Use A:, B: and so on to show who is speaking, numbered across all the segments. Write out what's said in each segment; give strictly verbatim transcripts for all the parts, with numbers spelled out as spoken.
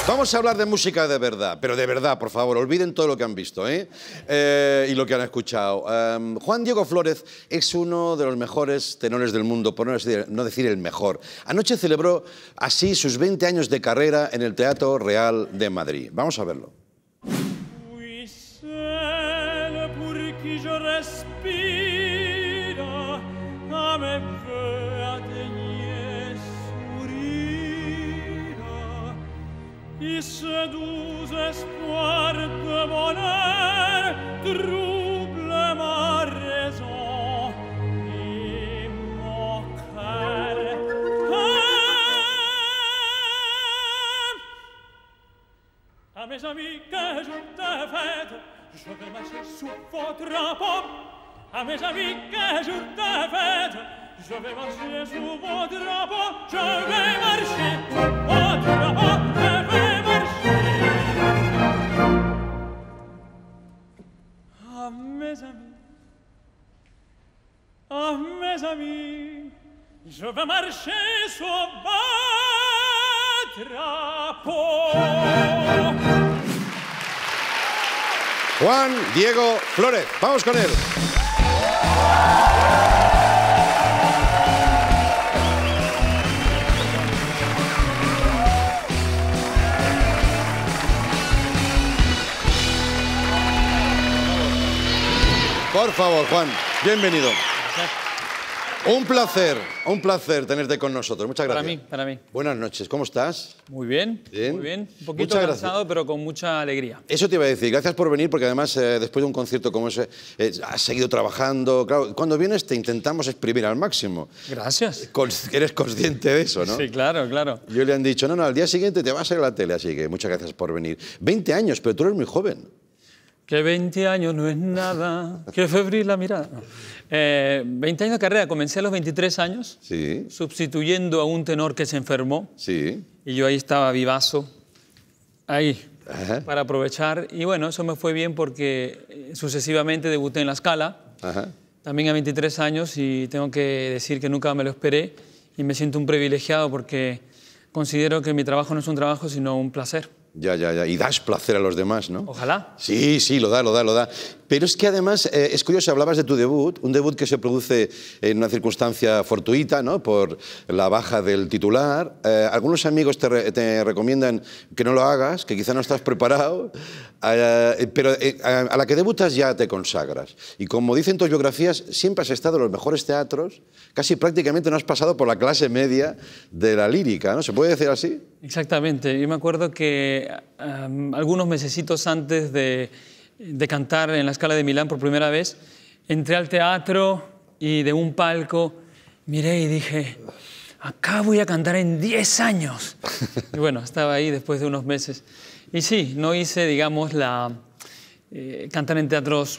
A: Vamos a hablar de música de verdad, pero de verdad, por favor, olviden todo lo que han visto ¿eh? Eh, y lo que han escuchado. Um, Juan Diego Flórez es uno de los mejores tenores del mundo, por no decir, no decir el mejor. Anoche celebró así sus veinte años de carrera en el Teatro Real de Madrid. Vamos a verlo.
B: Et ce doux espoir de bonheur trouble ma raison et mon cœur. À mes amis que je te fête, je vais marcher sous votre drapeau. À mes amis que je te fête, je vais marcher sous votre drapeau. Je vais marcher sous votre drapeau. Je vais à mes amis, à mes amis, je vais marcher sur votre drapeau.
A: Juan Diego Flórez, vamos con él. Por favor, Juan, bienvenido. Un placer, un placer tenerte con nosotros. Muchas gracias.
C: Para mí, para mí.
A: Buenas noches, ¿cómo estás?
C: Muy bien,
A: bien.
C: muy bien. Un poquito
A: Muchas
C: cansado,
A: gracias.
C: pero con mucha alegría.
A: Eso te iba a decir. Gracias por venir, porque además, eh, después de un concierto como ese, eh, has seguido trabajando. Claro, cuando vienes te intentamos exprimir al máximo.
C: Gracias.
A: Cons- eres consciente de eso, ¿no?
C: Sí, claro, claro.
A: Yo le han dicho, no, no, al día siguiente te vas a ir a la tele, así que muchas gracias por venir. veinte años, pero tú eres muy joven.
C: Que veinte años no es nada, que febril la mirada. No. Eh, veinte años de carrera, comencé a los veintitrés años,
A: Sí,
C: sustituyendo a un tenor que se enfermó,
A: sí.
C: y yo ahí estaba vivazo, ahí,
A: Ajá.
C: para aprovechar. Y bueno, eso me fue bien porque eh, sucesivamente debuté en La Scala,
A: Ajá.
C: también a veintitrés años, y tengo que decir que nunca me lo esperé, y me siento un privilegiado porque considero que mi trabajo no es un trabajo, sino un placer.
A: Ya, ya, ya. Y das placer a los demás, ¿no?
C: Ojalá.
A: Sí, sí, lo da, lo da, lo da. Pero es que además, eh, es curioso, hablabas de tu debut, un debut que se produce en una circunstancia fortuita, ¿no? Por la baja del titular. Eh, algunos amigos te, re- te recomiendan que no lo hagas, que quizá no estás preparado, eh, pero eh, a, a la que debutas ya te consagras. Y como dicen tus biografías, siempre has estado en los mejores teatros, casi prácticamente no has pasado por la clase media de la lírica, ¿no? ¿Se puede decir así?
C: Exactamente. Yo me acuerdo que um, algunos mesecitos antes de, de cantar en la Scala de Milán por primera vez, entré al teatro y de un palco miré y dije, acá voy a cantar en diez años. Y bueno, estaba ahí después de unos meses. Y sí, no hice, digamos, la eh, cantar en teatros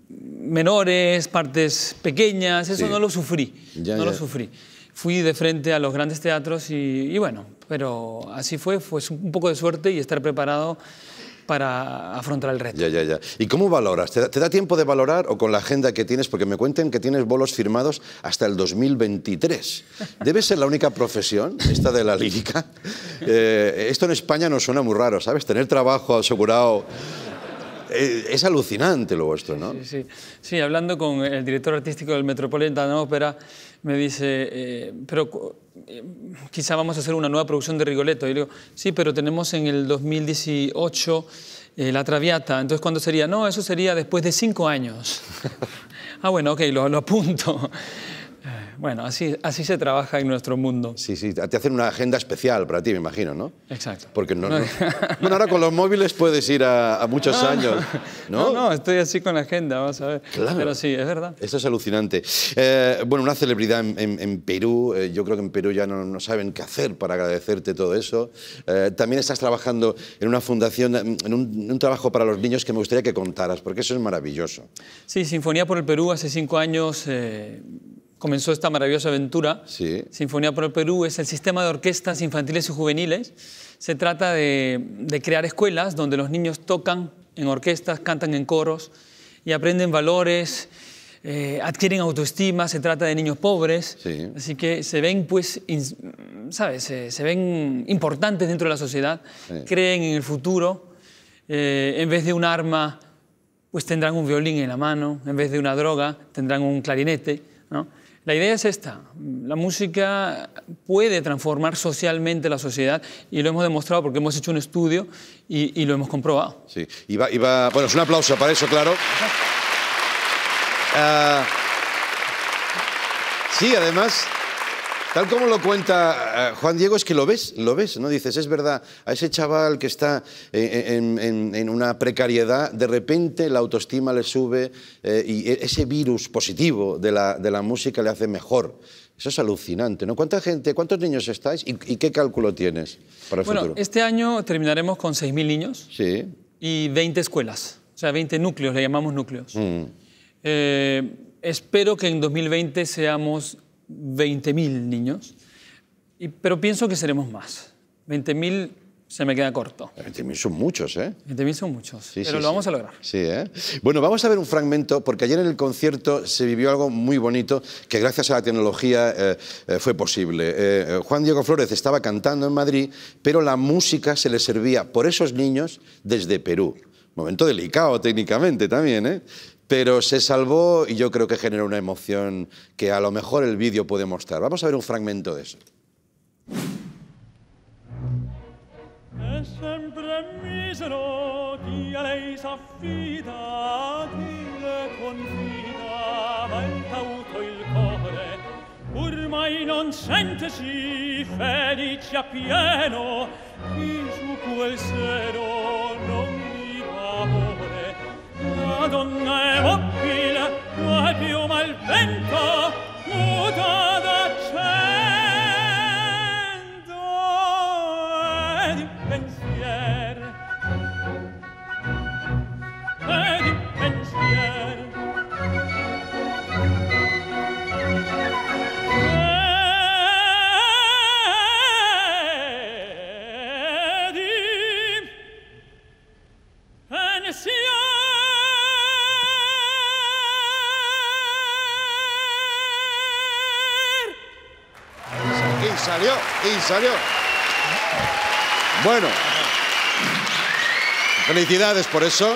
C: menores, partes pequeñas, eso
A: Sí.
C: no lo sufrí,
A: Ya,
C: no
A: ya.
C: lo sufrí. Fui de frente a los grandes teatros y, y bueno, pero así fue, fue un poco de suerte y estar preparado para afrontar el reto.
A: Ya, ya, ya. ¿Y cómo valoras? ¿Te da, te da tiempo de valorar o con la agenda que tienes? Porque me cuentan que tienes bolos firmados hasta el dos mil veintitrés. ¿Debe ser la única profesión, esta de la lírica? Eh, esto en España nos suena muy raro, ¿sabes? Tener trabajo asegurado... Eh, es alucinante lo vuestro, ¿no?
C: Sí, sí. Sí, hablando con el director artístico del Metropolitan Opera, me dice, eh, pero eh, quizá vamos a hacer una nueva producción de Rigoletto. Y le digo, sí, pero tenemos en el dos mil dieciocho eh, La Traviata. Entonces, ¿cuándo sería? No, eso sería después de cinco años. Ah, bueno, ok, lo, lo apunto. Bueno, así, así se trabaja en nuestro mundo.
A: Sí, sí, te hacen una agenda especial para ti, me imagino, ¿no?
C: Exacto.
A: Porque no, no, bueno, ahora con los móviles puedes ir a, a muchos
C: No,
A: años, ¿no?
C: No, no, estoy así con la agenda, vamos a ver.
A: Claro.
C: Pero sí, es verdad.
A: Esto es alucinante. Eh, bueno, una celebridad en, en, en Perú, eh, yo creo que en Perú ya no, no saben qué hacer para agradecerte todo eso. Eh, también estás trabajando en una fundación, en un, en un trabajo para los niños que me gustaría que contaras, porque eso es maravilloso.
C: Sí, Sinfonía por el Perú, hace cinco años eh, comenzó esta maravillosa aventura.
A: Sí.
C: Sinfonía por el Perú es el sistema de orquestas infantiles y juveniles. Se trata de, de crear escuelas donde los niños tocan en orquestas, cantan en coros y aprenden valores, eh, adquieren autoestima, se trata de niños pobres,
A: sí.
C: así que se ven, pues, in, ¿sabes? Se, se ven importantes dentro de la sociedad, sí. creen en el futuro, eh, en vez de un arma, pues tendrán un violín en la mano, en vez de una droga tendrán un clarinete, ¿no? La idea es esta, la música puede transformar socialmente la sociedad y lo hemos demostrado porque hemos hecho un estudio y, y lo hemos comprobado.
A: Sí, y va, y va, bueno, es un aplauso para eso, claro. Uh, sí, además, tal como lo cuenta uh, Juan Diego, es que lo ves, lo ves, ¿no? Dices, es verdad, a ese chaval que está en, en, en una precariedad, de repente la autoestima le sube eh, y ese virus positivo de la, de la música le hace mejor. Eso es alucinante, ¿no? ¿Cuánta gente, cuántos niños estáis y, y qué cálculo tienes para el
C: bueno,
A: futuro?
C: Este año terminaremos con seis mil niños
A: sí.
C: y veinte escuelas, o sea, veinte núcleos, le llamamos núcleos.
A: Mm.
C: Eh, espero que en dos mil veinte seamos veinte mil niños, y, pero pienso que seremos más. veinte mil se me queda corto.
A: veinte mil son muchos, ¿eh?
C: veinte mil son muchos,
A: sí,
C: pero
A: sí,
C: lo vamos
A: sí.
C: a lograr.
A: Sí, ¿eh? Bueno, vamos a ver un fragmento, porque ayer en el concierto se vivió algo muy bonito que gracias a la tecnología eh, eh, fue posible. Eh, Juan Diego Flórez estaba cantando en Madrid, pero la música se le servía por esos niños desde Perú. Momento delicado técnicamente también, ¿eh? Pero se salvó y yo creo que generó una emoción que a lo mejor el vídeo puede mostrar. Vamos a ver un fragmento de eso.
B: È sempre misero chi a lei s'affida, chi le confida, ma il cauto il core, ormai non sentesi felice appieno, chi su quel seno non viva amore. La donna è mobile, ma più mal vento, muta d'accento e di pensier, e di pensier. E di pensier.
A: Y salió, y salió. Bueno, felicidades por eso.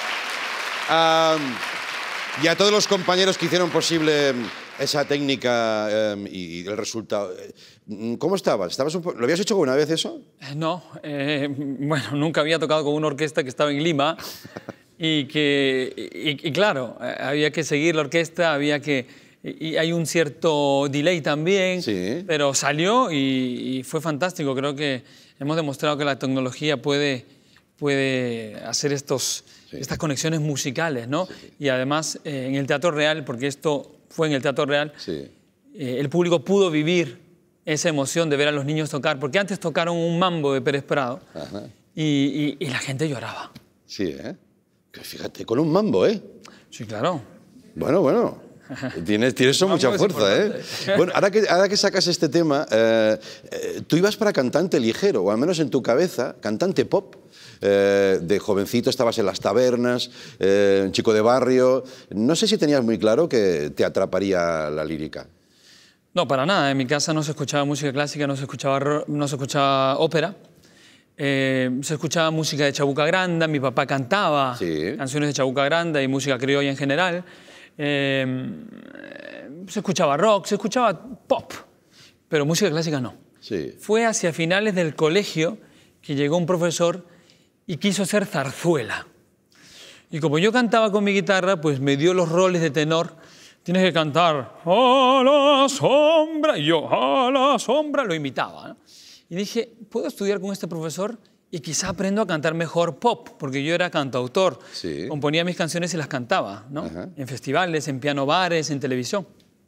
A: Um, y a todos los que hicieron posible esa técnica um, y, y el resultado. ¿Cómo estabas? ¿Estabas un po... ¿Lo habías hecho alguna vez eso?
C: No, eh, bueno, nunca había tocado con una orquesta que estaba en Lima y que, y, y claro, había que seguir la orquesta, había que... Y hay un cierto delay también,
A: sí.
C: pero salió y, y fue fantástico. Creo que hemos demostrado que la tecnología puede, puede hacer estos, sí. estas conexiones musicales, ¿no? Sí. Y además eh, en el Teatro Real, porque esto fue en el Teatro Real,
A: sí.
C: eh, el público pudo vivir esa emoción de ver a los niños tocar, porque antes tocaron un mambo de Pérez Prado y, y, y la gente lloraba.
A: Sí, ¿eh? Fíjate, con un mambo, ¿eh?
C: Sí, claro.
A: Bueno, bueno. Tienes, tienes eso mucha fuerza, ¿eh? Bueno, ahora que, ahora que sacas este tema, eh, eh, tú ibas para cantante ligero, o al menos en tu cabeza, cantante pop. Eh, de jovencito estabas en las tabernas, eh, un chico de barrio. No sé si tenías muy claro que te atraparía la lírica.
C: No, para nada. En mi casa no se escuchaba música clásica, no se escuchaba, no se escuchaba ópera. Eh, se escuchaba música de Chabuca Granda, mi papá cantaba
A: sí.
C: canciones de Chabuca Granda y música criolla en general. Eh, se escuchaba rock, se escuchaba pop, pero música clásica no.
A: Sí.
C: Fue hacia finales del colegio que llegó un profesor y quiso hacer zarzuela. Y como yo cantaba con mi guitarra, pues me dio los roles de tenor. Tienes que cantar a la sombra, y yo a la sombra lo imitaba, ¿no? Y dije, ¿puedo estudiar con este profesor? Y quizá aprendo a cantar mejor pop, porque yo era cantautor.
A: Sí.
C: Componía mis canciones y las cantaba, ¿no? En festivales, en piano bares, en televisión.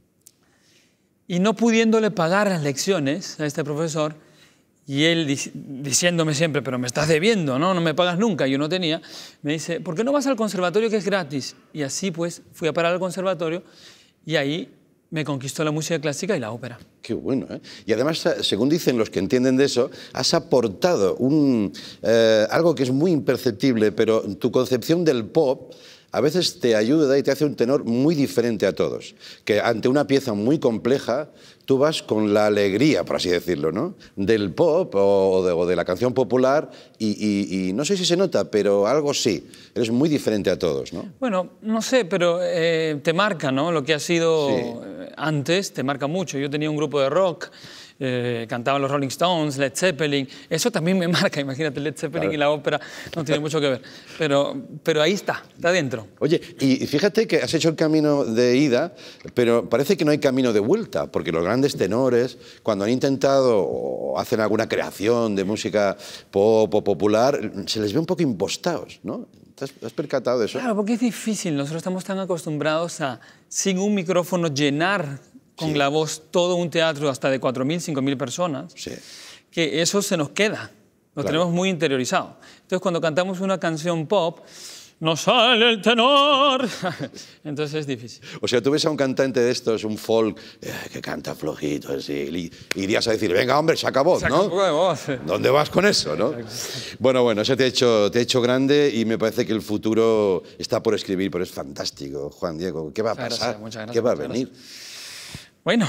C: Y no pudiéndole pagar las lecciones a este profesor, y él diciéndome siempre, pero me estás debiendo, ¿no? No me pagas nunca, yo no tenía, me dice, ¿por qué no vas al conservatorio que es gratis? Y así pues fui a parar al conservatorio y ahí me conquistó la música clásica y la ópera.
A: Qué bueno, ¿eh? Y además, según dicen los que entienden de eso, has aportado un, eh, algo que es muy imperceptible, pero tu concepción del pop a veces te ayuda y te hace un tenor muy diferente a todos. Que ante una pieza muy compleja, tú vas con la alegría, por así decirlo, ¿no? Del pop o de, o de la canción popular y, y, y no sé si se nota, pero algo sí. Eres muy diferente a todos, ¿no?
C: Bueno, no sé, pero eh, te marca, ¿no? Lo que ha sido
A: Sí.
C: antes, te marca mucho. Yo tenía un grupo de rock, eh, cantaban los Rolling Stones, Led Zeppelin. Eso también me marca, imagínate, Led Zeppelin
A: Claro.
C: y la ópera no tiene mucho que ver. Pero, pero ahí está, está dentro.
A: Oye, y fíjate que has hecho el camino de ida, pero parece que no hay camino de vuelta, porque los grandes tenores, cuando han intentado o hacen alguna creación de música pop o popular, se les ve un poco impostados, ¿no? ¿Te has, has percatado de eso?
C: Claro, porque es difícil. Nosotros estamos tan acostumbrados a, sin un micrófono, llenar con
A: Sí.
C: la voz todo un teatro hasta de cuatro mil, cinco mil personas,
A: Sí.
C: que eso se nos queda. Lo
A: Claro.
C: tenemos muy interiorizado. Entonces, cuando cantamos una canción pop, nos sale el tenor. Entonces es difícil.
A: O sea, tú ves a un cantante de estos, un folk, eh, que canta flojito, así, y irías a decir, venga, hombre, saca voz,
C: Saca
A: ¿no?
C: un poco de voz.
A: ¿Dónde vas con eso, no? Bueno, bueno, eso te ha hecho, te ha hecho grande y me parece que el futuro está por escribir, pero es fantástico, Juan Diego. ¿Qué va a
C: Muchas
A: pasar?
C: gracias, muchas gracias,
A: ¿Qué va a
C: muchas
A: venir?
C: Bueno,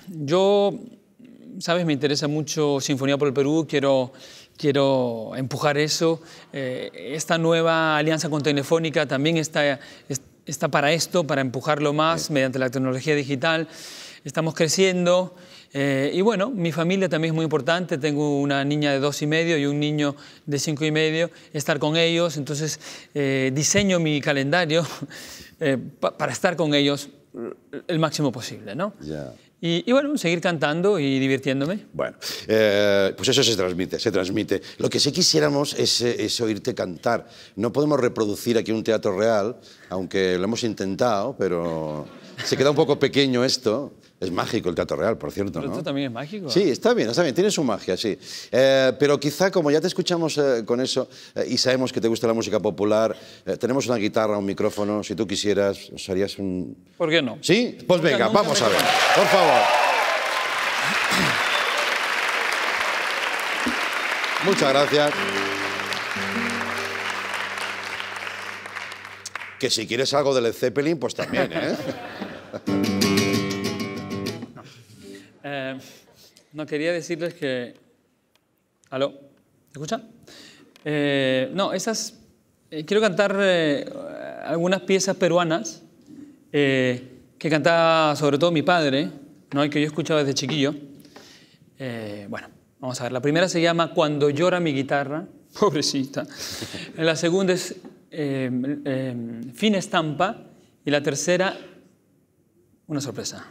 C: yo, sabes, me interesa mucho Sinfonía por el Perú, quiero, quiero empujar eso. Eh, esta nueva alianza con Telefónica también está, es- está para esto, para empujarlo más mediante la tecnología digital. Estamos creciendo. Eh, y bueno, mi familia también es muy importante. Tengo una niña de dos y medio y un niño de cinco y medio. Estar con ellos, entonces eh, diseño mi calendario eh, pa- para estar con ellos el máximo posible, ¿no?
A: Ya.
C: Y, y bueno, seguir cantando y divirtiéndome.
A: Bueno, eh, pues eso se transmite, se transmite. Lo que sí quisiéramos es, eh, es oírte cantar. No podemos reproducir aquí un teatro real, aunque lo hemos intentado, pero se queda un poco pequeño esto. Es mágico el teatro real, por cierto,
C: Pero
A: ¿no?
C: esto también es mágico.
A: Sí, está bien, está bien, tiene su magia, sí. Eh, pero quizá, como ya te escuchamos eh, con eso eh, y sabemos que te gusta la música popular, eh, tenemos una guitarra, un micrófono, si tú quisieras, os harías un...
C: ¿Por qué no?
A: ¿Sí? Pues
C: Nunca,
A: venga,
C: nunca
A: vamos
C: me
A: a ver,
C: quedo.
A: por favor. Muchas gracias. Que si quieres algo de Led Zeppelin, pues también, ¿eh?
C: Eh, no, quería decirles que... ¿Aló? ¿Me escuchan? Eh, no, esas... eh, quiero cantar eh, algunas piezas peruanas eh, que cantaba sobre todo mi padre, ¿no? Y que yo escuchaba desde chiquillo. Eh, bueno, vamos a ver. La primera se llama Cuando llora mi guitarra. Pobrecita. La segunda es eh, eh, Fina estampa. Y la tercera, una sorpresa.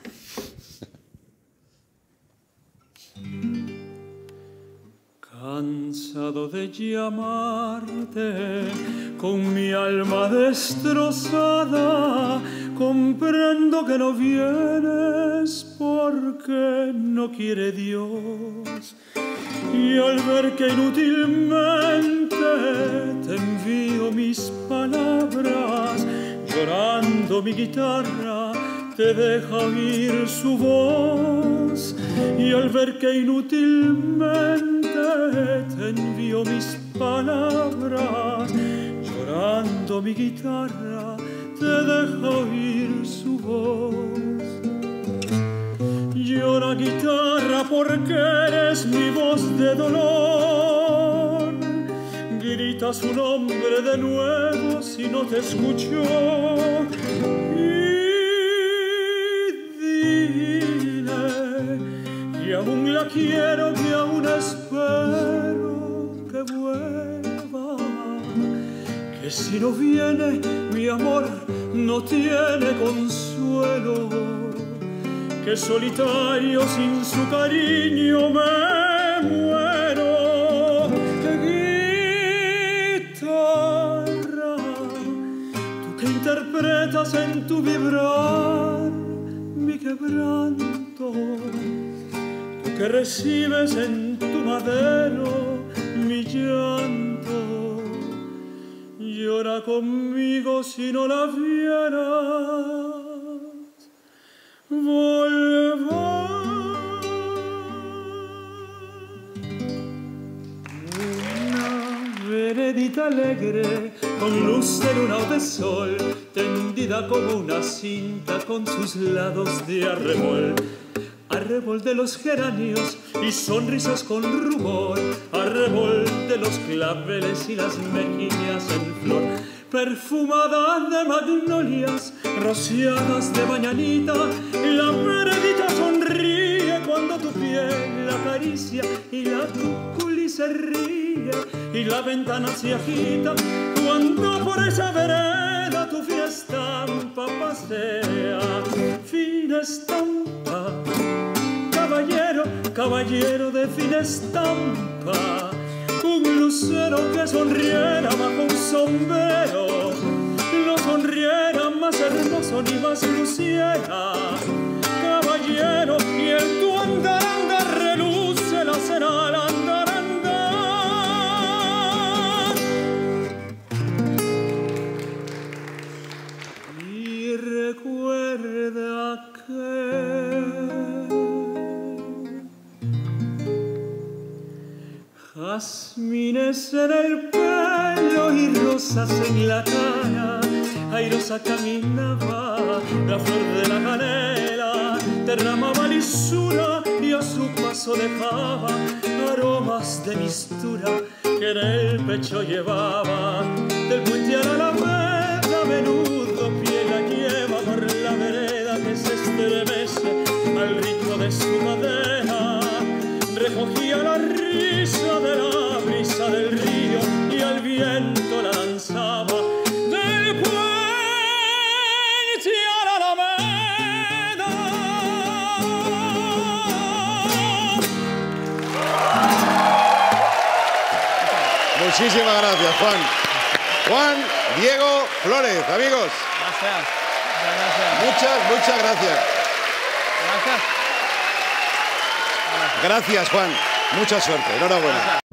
B: Cansado de llamarte, con mi alma destrozada, comprendo que no vienes porque no quiere Dios. Y al ver que inútilmente te envío mis palabras, llorando mi guitarra te deja oír su voz. Y al ver que inútilmente te envío mis palabras, llorando mi guitarra te deja oír su voz. Llora guitarra porque eres mi voz de dolor. Grita su nombre de nuevo si no te escuchó. Y aún la quiero, que aún espero que vuelva. Que si no viene, mi amor no tiene consuelo. Que solitario sin su cariño me muero. Que guitarra, tú que interpretas en tu vibrar mi quebranto, que recibes en tu madero mi llanto, llora conmigo si no la vieras. Vuelva una veredita alegre, con luz de luna o de sol, tendida como una cinta con sus lados de arrebol. Arrebol de los geranios y sonrisas con rumor, arrebol de los claveles y las mejillas en flor, perfumadas de magnolias, rociadas de mañanita, la veredita sonríe cuando tu piel la acaricia y la cuculi se ríe y la ventana se agita cuando por esa vereda tu fina estampa pasea. Fina estampa, caballero, caballero de fina estampa, un lucero que sonriera bajo un sombrero, no sonriera más hermoso ni más luciera. Caballero, y en tu andar andar reluce la cera al andar andar. Y recuerda que jazmines en el pelo y rosas en la cara, airosa caminaba la flor de la canela, derramaba lisura y a su paso dejaba aromas de mistura que en el pecho llevaba. Del puente a la alameda menudo pie la lleva por la vereda que se estremece al ritmo de su cadena. Recogía la risa de la brisa del río y al viento la lanzaba del puente a la alameda.
A: Muchísimas gracias, Juan. Juan Diego Flórez, amigos.
C: Gracias. Gracias.
A: Muchas, muchas gracias.
C: Gracias.
A: Gracias, Juan. Mucha suerte. Enhorabuena.